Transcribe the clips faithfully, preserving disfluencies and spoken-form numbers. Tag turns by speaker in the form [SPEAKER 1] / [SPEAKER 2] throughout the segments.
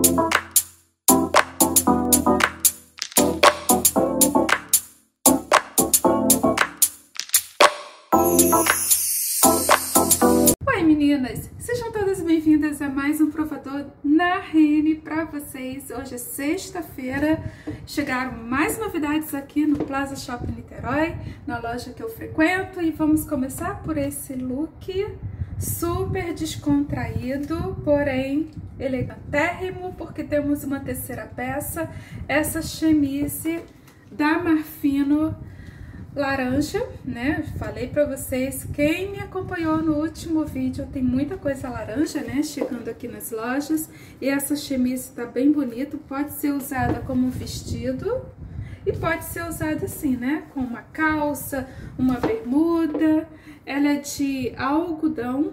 [SPEAKER 1] Oi meninas, sejam todas bem-vindas a mais um provador na Rene para vocês. Hoje é sexta-feira, chegaram mais novidades aqui no Plaza Shopping Niterói, na loja que eu frequento, e vamos começar por esse look super descontraído, porém elegantérrimo, porque temos uma terceira peça, essa chemise da Marfino laranja, né? Falei pra vocês, quem me acompanhou no último vídeo, tem muita coisa laranja, né? Chegando aqui nas lojas, e essa chemise tá bem bonita, pode ser usada como um vestido e pode ser usada assim, né? Com uma calça, uma bermuda. Ela é de algodão,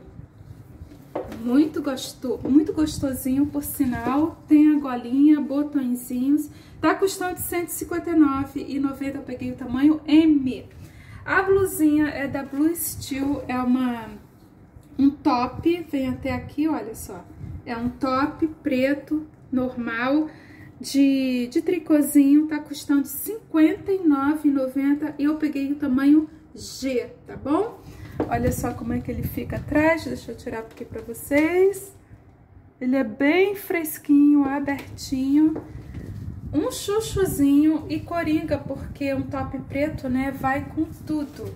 [SPEAKER 1] muito gostoso, muito gostosinho, por sinal. Tem a golinha, botõezinhos. Tá custando cento e cinquenta e nove reais e noventa centavos, eu peguei o tamanho M. A blusinha é da Blue Steel, é uma um top, vem até aqui, olha só. É um top preto, normal, de, de tricôzinho, tá custando cinquenta e nove reais e noventa centavos e eu peguei o tamanho G, tá bom? Olha só como é que ele fica atrás, deixa eu tirar aqui pra vocês. Ele é bem fresquinho, abertinho. Um chuchuzinho e coringa, porque um top preto, né, vai com tudo.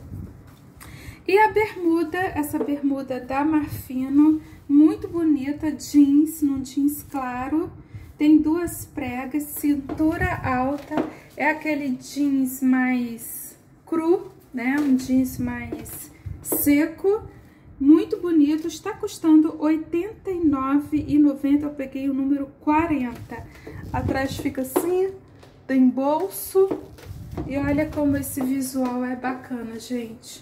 [SPEAKER 1] E a bermuda, essa bermuda da Marfino, muito bonita, jeans, num jeans claro. Tem duas pregas, cintura alta, é aquele jeans mais cru, né, um jeans mais seco. Muito bonito, está custando oitenta e nove reais e noventa centavos, eu peguei o número quarenta. Atrás fica assim, tem bolso, e olha como esse visual é bacana, gente.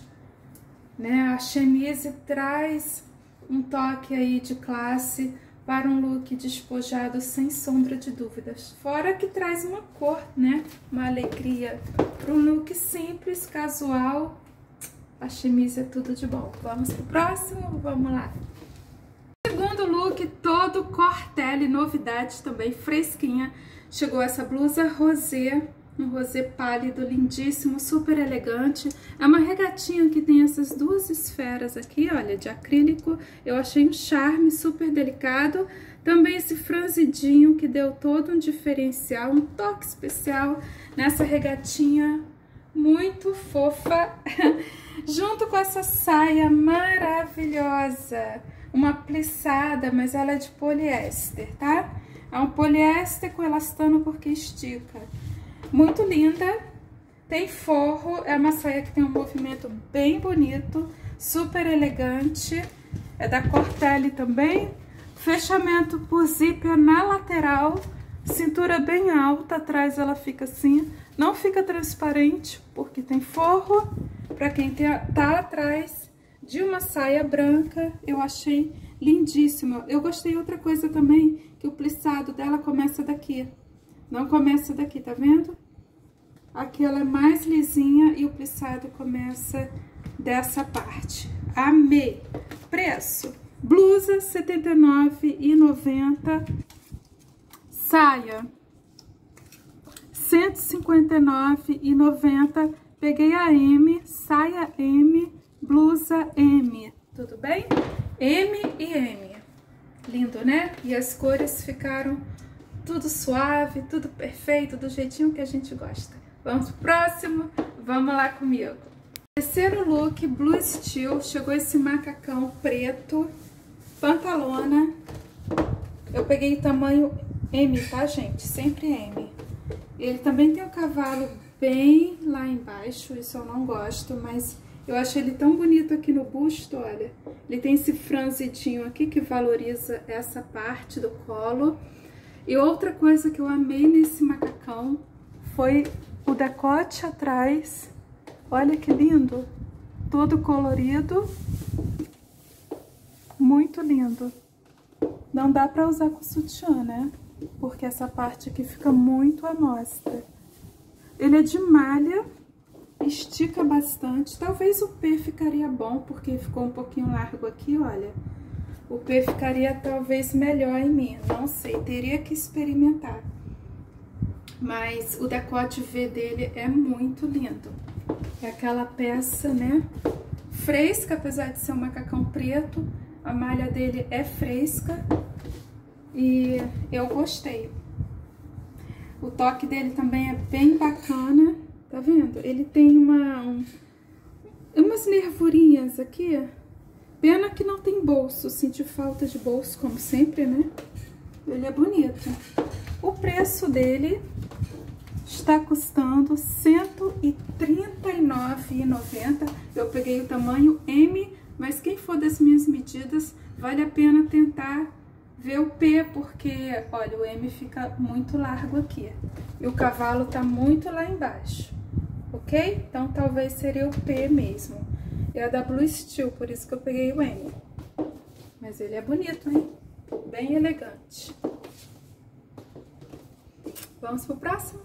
[SPEAKER 1] Né? A chemise traz um toque aí de classe para um look despojado, sem sombra de dúvidas. Fora que traz uma cor, né? Uma alegria para um look simples, casual. A chemise é tudo de bom. Vamos pro próximo? Vamos lá. Segundo look, todo cortele, novidade também, fresquinha. Chegou essa blusa rosé, um rosé pálido, lindíssimo, super elegante. É uma regatinha que tem essas duas esferas aqui, olha, de acrílico. Eu achei um charme, super delicado. Também esse franzidinho que deu todo um diferencial, um toque especial nessa regatinha muito fofa. Junto com essa saia maravilhosa, uma plissada, mas ela é de poliéster, tá? É um poliéster com elastano porque estica. Muito linda, tem forro, é uma saia que tem um movimento bem bonito, super elegante, é da Cortele também. Fechamento por zíper na lateral, cintura bem alta, atrás ela fica assim, não fica transparente porque tem forro. Para quem tá atrás de uma saia branca, eu achei lindíssima. Eu gostei outra coisa também, que o plissado dela começa daqui. Não começa daqui, tá vendo? Aqui ela é mais lisinha e o plissado começa dessa parte. Amei! Preço: blusa setenta e nove reais e noventa centavos. Saia cento e cinquenta e nove reais e noventa centavos. Peguei a M, saia M, blusa M, tudo bem? M e M. Lindo, né? E as cores ficaram tudo suave, tudo perfeito, do jeitinho que a gente gosta. Vamos pro próximo? Vamos lá comigo. Terceiro look, Blue Steel. Chegou esse macacão preto, pantalona. Eu peguei tamanho M, tá, gente? Sempre M. Ele também tem o cavalo bem lá embaixo, isso eu não gosto, mas eu acho ele tão bonito aqui no busto, olha. Ele tem esse franzidinho aqui que valoriza essa parte do colo. E outra coisa que eu amei nesse macacão foi o decote atrás. Olha que lindo, todo colorido, muito lindo. Não dá pra usar com sutiã, né? Porque essa parte aqui fica muito à mostra. Ele é de malha, estica bastante. Talvez o P ficaria bom, porque ficou um pouquinho largo aqui, olha. o P ficaria talvez melhor em mim, não sei, teria que experimentar. Mas o decote V dele é muito lindo. É aquela peça, né, fresca, apesar de ser um macacão preto, a malha dele é fresca e eu gostei. O toque dele também é bem bacana, tá vendo? Ele tem uma, um, umas nervurinhas aqui, pena que não tem bolso, senti falta de bolso, como sempre, né? Ele é bonito. O preço dele está custando cento e trinta e nove reais e noventa centavos. Eu peguei o tamanho M, mas quem for das minhas medidas, vale a pena tentar ver o P, porque, olha, o M fica muito largo aqui. E o cavalo tá muito lá embaixo, ok? Então, talvez seria o P mesmo. É da Blue Steel, por isso que eu peguei o M. Mas ele é bonito, hein? Bem elegante. Vamos pro próximo?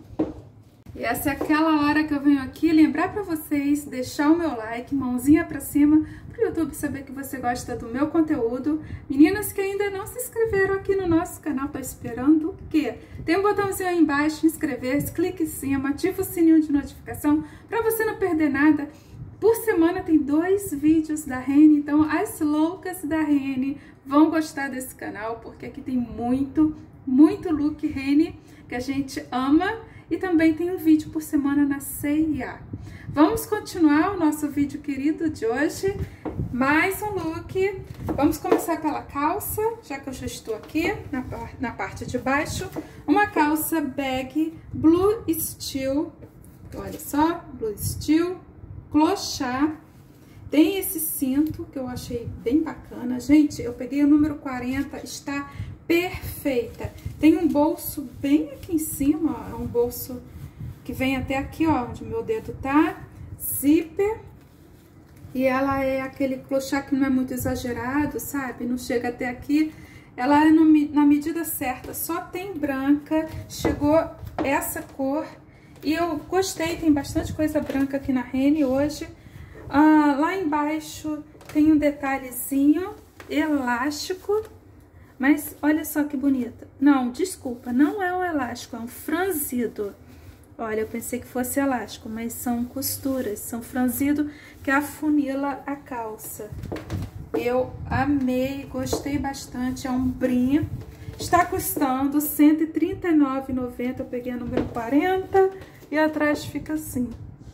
[SPEAKER 1] E essa é aquela hora que eu venho aqui lembrar pra vocês, deixar o meu like, mãozinha pra cima, pro YouTube saber que você gosta do meu conteúdo. Meninas que ainda não se inscreveram aqui no nosso canal, tô esperando o quê? Tem um botãozinho aí embaixo, inscrever-se, clique em cima, ativa o sininho de notificação pra você não perder nada. Por semana tem dois vídeos da Rene, então as loucas da Rene vão gostar desse canal, porque aqui tem muito, muito look Rene que a gente ama. E também tem um vídeo por semana na C e A. Vamos continuar o nosso vídeo querido de hoje. Mais um look. Vamos começar pela calça, já que eu já estou aqui na, na parte de baixo. Uma calça bag Blue Steel. Olha só, Blue Steel. Clochard. Tem esse cinto que eu achei bem bacana. Gente, eu peguei o número quarenta, está perfeita. Tem um bolso bem aqui em cima, ó, um bolso que vem até aqui, ó, onde o meu dedo tá, zíper, e ela é aquele clochard que não é muito exagerado, sabe? Não chega até aqui, ela é no, na medida certa, só tem branca, chegou essa cor, e eu gostei, tem bastante coisa branca aqui na Rene hoje. Ah, lá embaixo tem um detalhezinho elástico, mas olha só que bonita. Não, desculpa, não é um elástico, é um franzido. Olha, eu pensei que fosse elástico, mas são costuras, são franzido que afunila a calça. Eu amei, gostei bastante, é um brim. Está custando cento e trinta e nove reais e noventa centavos, eu peguei a número quarenta e atrás fica assim.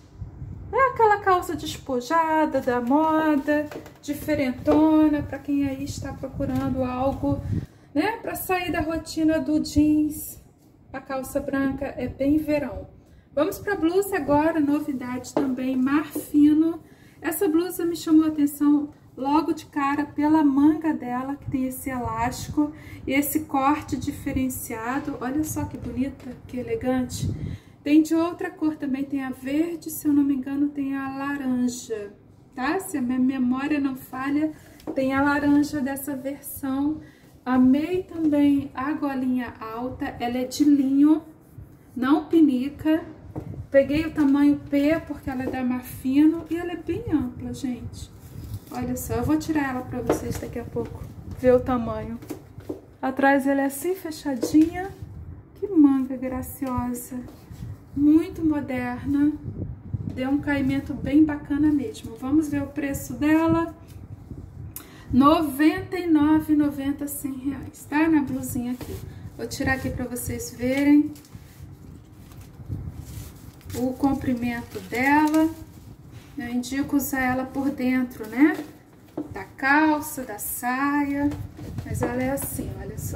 [SPEAKER 1] É aquela calça despojada da moda, diferentona, para quem aí está procurando algo, né, para sair da rotina do jeans. A calça branca é bem verão. Vamos para a blusa agora, novidade também, mar fino. Essa blusa me chamou a atenção logo de cara pela manga dela, que tem esse elástico e esse corte diferenciado. Olha só que bonita, que elegante. Tem de outra cor também, tem a verde, se eu não me engano, tem a laranja, tá? Se a minha memória não falha, tem a laranja dessa versão. Amei também a golinha alta, ela é de linho, não pinica. Peguei o tamanho P, porque ela é da mar fino, e ela é bem ampla, gente. Olha só, eu vou tirar ela pra vocês daqui a pouco, ver o tamanho. Atrás ela é assim, fechadinha. Que manga graciosa. Muito moderna, deu um caimento bem bacana mesmo. Vamos ver o preço dela. noventa e nove reais e noventa centavos, cem reais, tá? Na blusinha aqui. Vou tirar aqui para vocês verem o comprimento dela. Eu indico usar ela por dentro, né? Da calça, da saia. Mas ela é assim, olha só.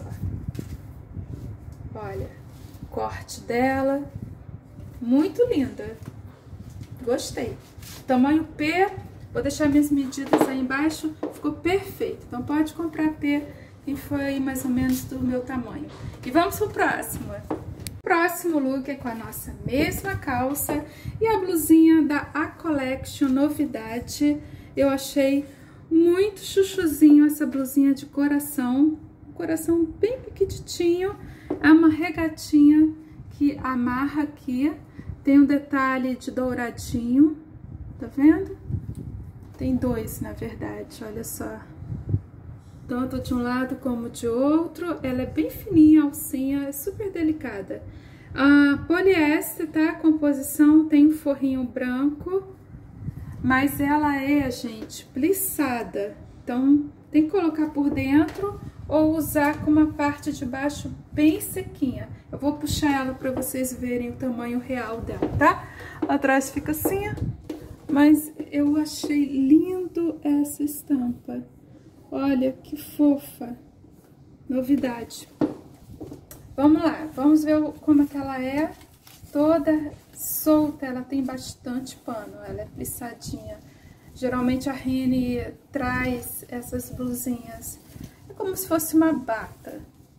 [SPEAKER 1] Olha, o corte dela. Muito linda, gostei. Tamanho P, vou deixar minhas medidas aí embaixo, ficou perfeito. Então pode comprar P, quem for aí mais ou menos do meu tamanho. E vamos pro próximo. Próximo look é com a nossa mesma calça e a blusinha da A Collection, novidade. Eu achei muito chuchuzinho essa blusinha de coração, coração bem pequitinho, é uma regatinha que amarra aqui. Tem um detalhe de douradinho, tá vendo? Tem dois, na verdade, olha só. tanto de um lado como de outro. Ela é bem fininha, a alcinha, é super delicada. A poliéster, tá? A composição tem um forrinho branco, mas ela é, gente, plissada. Então, tem que colocar por dentro ou usar com uma parte de baixo bem sequinha. Eu vou puxar ela para vocês verem o tamanho real dela, tá? Atrás fica assim, mas eu achei lindo essa estampa. Olha que fofa, novidade. Vamos lá, vamos ver como é que ela é, toda solta, ela tem bastante pano, ela é plissadinha. Geralmente a Rene traz essas blusinhas, é como se fosse uma bata.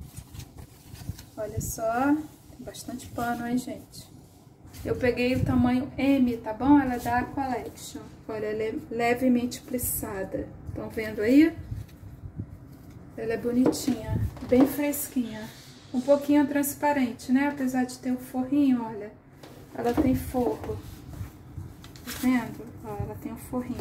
[SPEAKER 1] Olha só, tem bastante pano, hein, gente? Eu peguei o tamanho M, tá bom? Ela é da Collection. Olha, ela é levemente plissada. Estão vendo aí? Ela é bonitinha, bem fresquinha. Um pouquinho transparente, né? Apesar de ter o forrinho, olha. Ela tem forro. Tá vendo? Ó, ela tem um forrinho.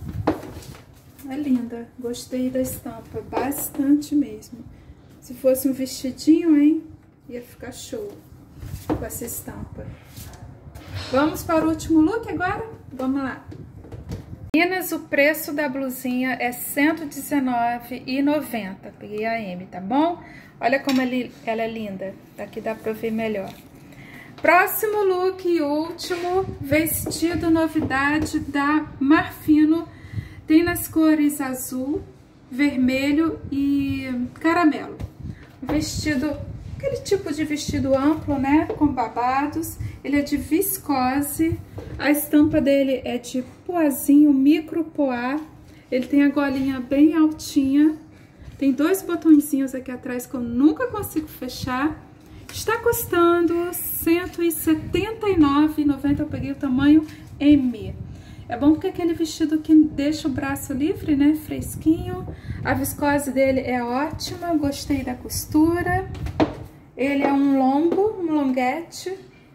[SPEAKER 1] É linda. Gostei da estampa. Bastante mesmo. Se fosse um vestidinho, hein? Ia ficar show com essa estampa. Vamos para o último look agora? Vamos lá. Meninas, o preço da blusinha é cento e dezenove reais e noventa centavos. Peguei a M, tá bom? Olha como ela é linda. Daqui dá pra ver melhor. Próximo look e último, vestido novidade da Marfino. Tem nas cores azul, vermelho e caramelo. Vestido, aquele tipo de vestido amplo, né? Com babados. Ele é de viscose. A estampa dele é de poazinho, micro poá. Ele tem a golinha bem altinha. Tem dois botõezinhos aqui atrás que eu nunca consigo fechar. Está custando cento e setenta e nove reais e noventa centavos. Eu peguei o tamanho M. É bom porque é aquele vestido que deixa o braço livre, né? Fresquinho. A viscose dele é ótima. Gostei da costura. Ele é um longo, um longuete.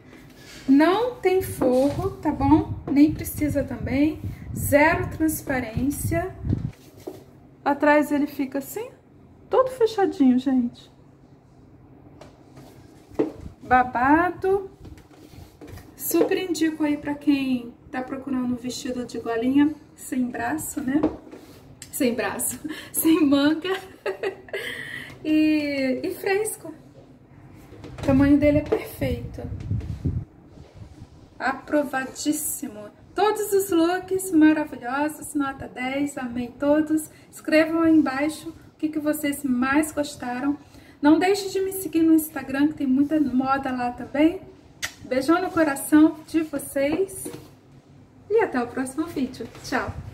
[SPEAKER 1] Não tem forro, tá bom? Nem precisa também. Zero transparência. Atrás ele fica assim, todo fechadinho, gente. Babado. Super indico aí pra quem tá procurando um vestido de golinha sem braço, né? Sem braço, sem manga. e, e fresco. O tamanho dele é perfeito. Aprovadíssimo. Todos os looks maravilhosos, nota dez, amei todos. Escrevam aí embaixo o que, que vocês mais gostaram. Não deixe de me seguir no Instagram, que tem muita moda lá também. Beijão no coração de vocês. E até o próximo vídeo. Tchau!